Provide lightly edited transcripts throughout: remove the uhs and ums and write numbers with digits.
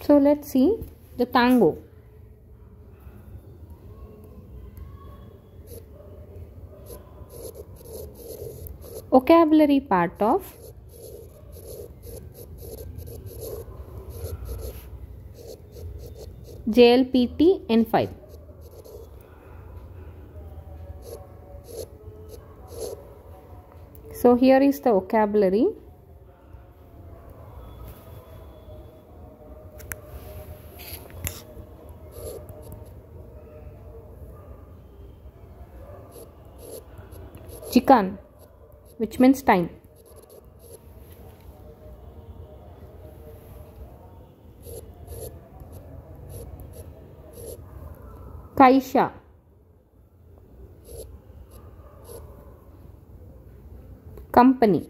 So let's see the tango. Vocabulary part of JLPT N5. So here is the vocabulary. Chikan, which means time. Kaisha, company.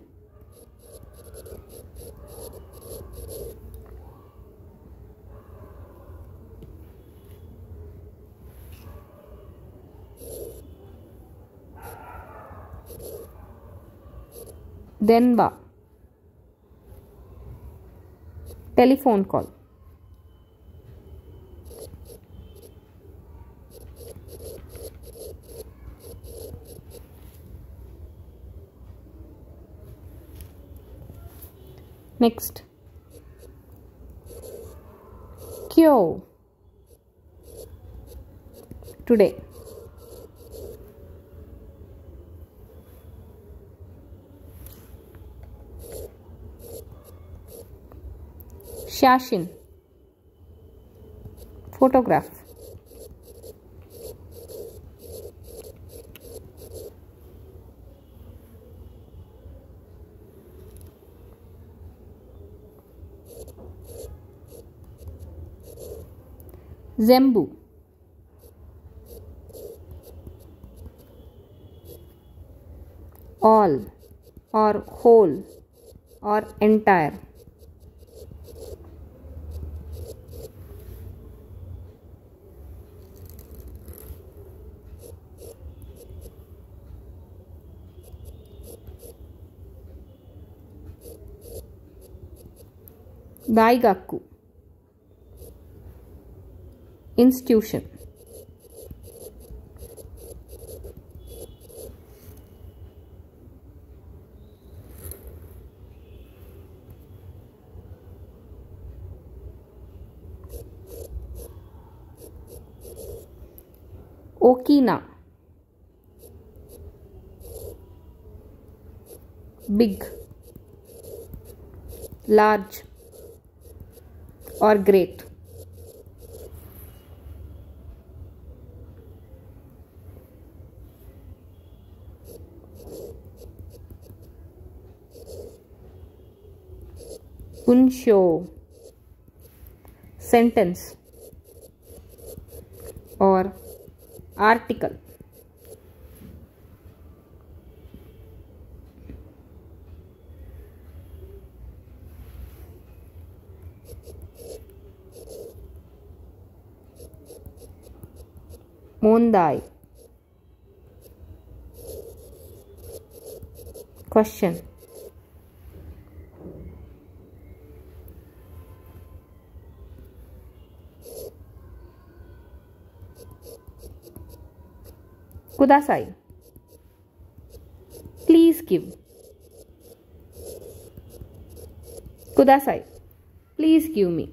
Denba, telephone call. Next, Kyo, today. Shashin, photograph. Zembu, all or whole or entire. Daigaku, institution. Okina, big, large or great. Unsho, sentence or article. Mondai, question. Kudasai, please give. Kudasai, please give me.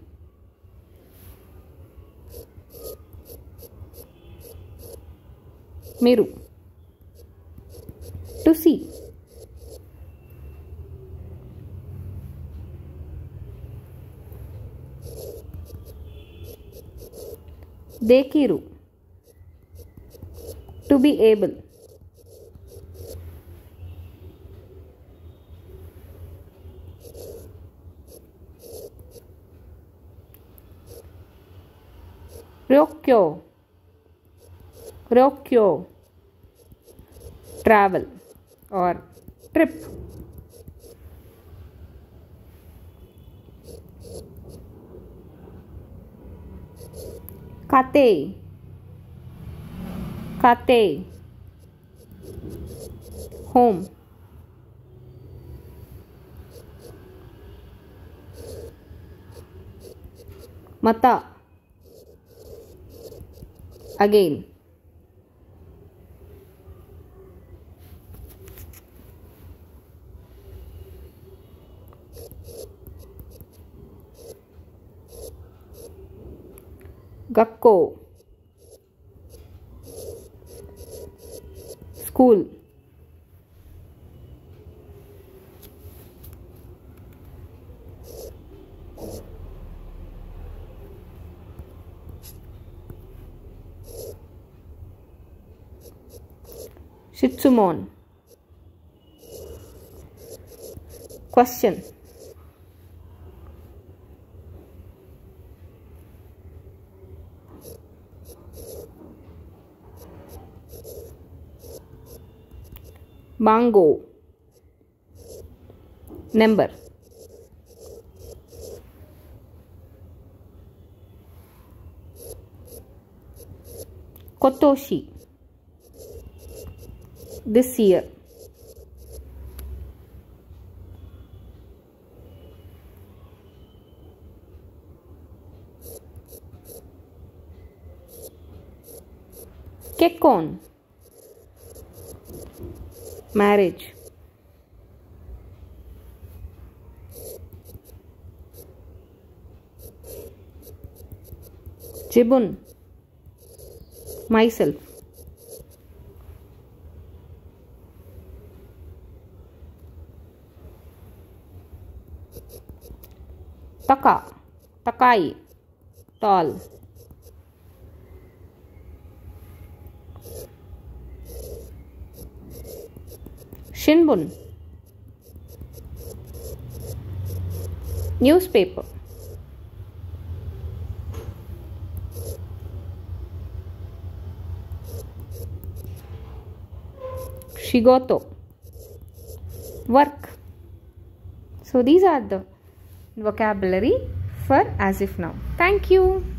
Miru, to see. Dekiru, to be able. Ryokyo, Ryokyo, travel or trip. Kate, Kate, home. Mata. Again. Gakko. School. Shitsumon. Question. Mango. Number. Kotoshi. This year. Kekkon. Marriage. Jibun. Myself. Taka. Takai. Tall. Shinbun. Newspaper. Shigoto. Work. So these are the vocabulary for as if now. Thank you.